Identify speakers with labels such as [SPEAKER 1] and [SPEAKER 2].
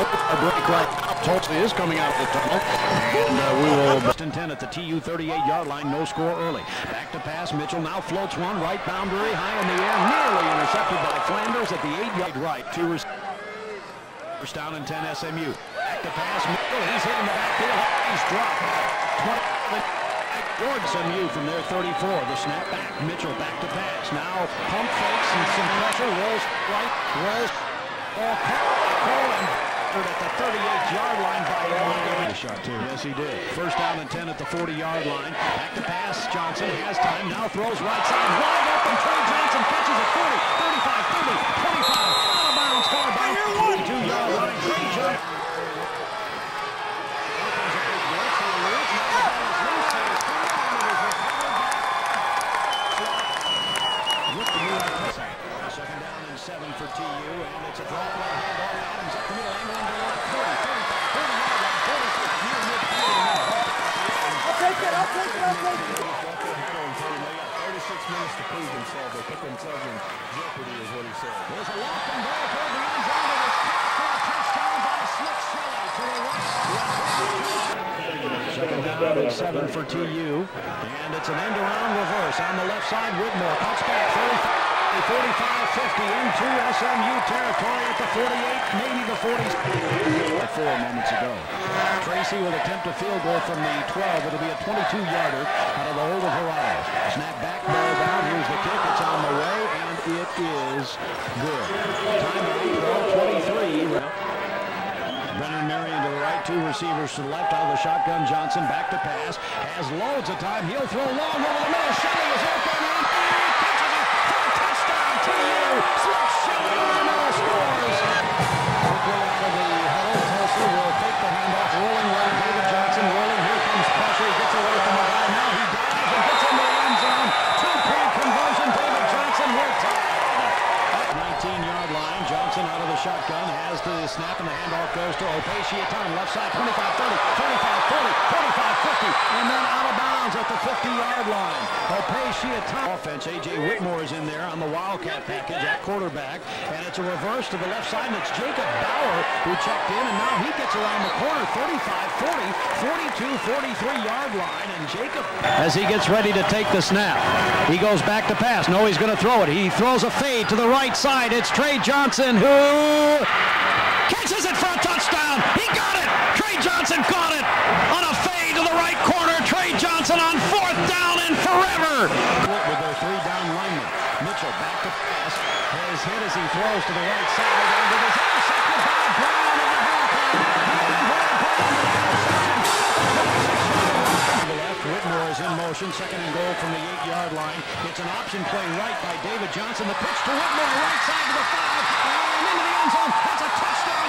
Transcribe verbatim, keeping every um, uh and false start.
[SPEAKER 1] A break right now. Tulsa is coming out of the tunnel. And uh, we will bust in ten at the T U thirty-eight yard line. No score early. Back to pass. Mitchell now floats one. Right boundary. High in the air. Nearly intercepted by Flanders at the eight yard right. Two receivers. First down and ten S M U. Back to pass. Mitchell. He's hitting the backfield. He's dropped. Towards S M U from their thirty-four. The snap back. Mitchell back to pass. Now pump fakes and some pressure. Rolls right. Rolls. All Colin at the thirty-eight yard line by Gerald. Shot too. Yes, he did. First down and ten at the forty yard line. Back to pass. Johnson has time. Now throws right side. Wide open. Trey Johnson catches it. forty, thirty-five, thirty, twenty-five. Out of bounds. Far back. twenty-two yard line. Trey Johnson. Second down and seven for T U, and it's a drop play. Handball Adams up the middle, angle into the left, thirty, thirty-five, thirty yard line, forty-six, near midfield.
[SPEAKER 2] I'll take it, I'll take it, I'll take it.
[SPEAKER 3] They got thirty-six minutes to prove themselves. They put themselves in jeopardy, is what he said.
[SPEAKER 1] There's a lofting ball toward the end zone. It is caught for a touchdown by Slick Shelley to the right. Second down and seven for T U, and it's an end-around reverse on the left side. Whitmore cuts back thirty-five. forty-five fifty into S M U territory at the forty-eight, maybe the forty. Four moments ago. Tracy will attempt a field goal from the twelve. It'll be a twenty-two yarder out of the hold of Gerald. Snap back, ball down. Here's the kick. It's on the way, and it is good. Timeout, twelve twenty-three. Brennan Marion to the right, two receivers to the left out of the shotgun. Johnson back to pass. Has loads of time. He'll throw long over the middle. Shelley is open, and he catches it for a touchdown. T U. Slick Shelley in the middle scores. Quickly out of the huddle. Tulsa will take the handoff. Rolling right. David Johnson rolling. Here comes pressure. He gets away from the guy. Now he dives and gets into the end zone. Two-point conversion. David Johnson will tie. nineteen yard line. Johnson out of the shotgun. Has the snap and the handoff goes to Opashiatan. Left side. twenty-five thirty. twenty-five forty. forty-five fifty. And then out of bounds at the fifty yard line. Opashiatan. Offense. A J Whitmore is in there on the Wildcat package at quarterback. And it's a reverse to the left side. And it's Jacob Bauer who checked in. And now he gets around the corner. thirty-five forty. forty-two forty-three yard line. And Jacob, as he gets ready to take the snap, he goes back to pass. No, he's going to throw it. He throws a fade to the right side. It's Trey Johnson who catches it for a touchdown. He got it. Trey Johnson caught it on a fade to the right corner. Trey Johnson on fourth down and forever. With their three down linemen. Mitchell back to pass. Has hit as he throws to the right side. And it is intercepted by Brown in the Hurricane. To the left, Whitmore is in motion. Second and goal from the eight yard line. It's an option play right by David Johnson. The pitch to Whitmore, right side to the five. And into the end zone. That's a touchdown.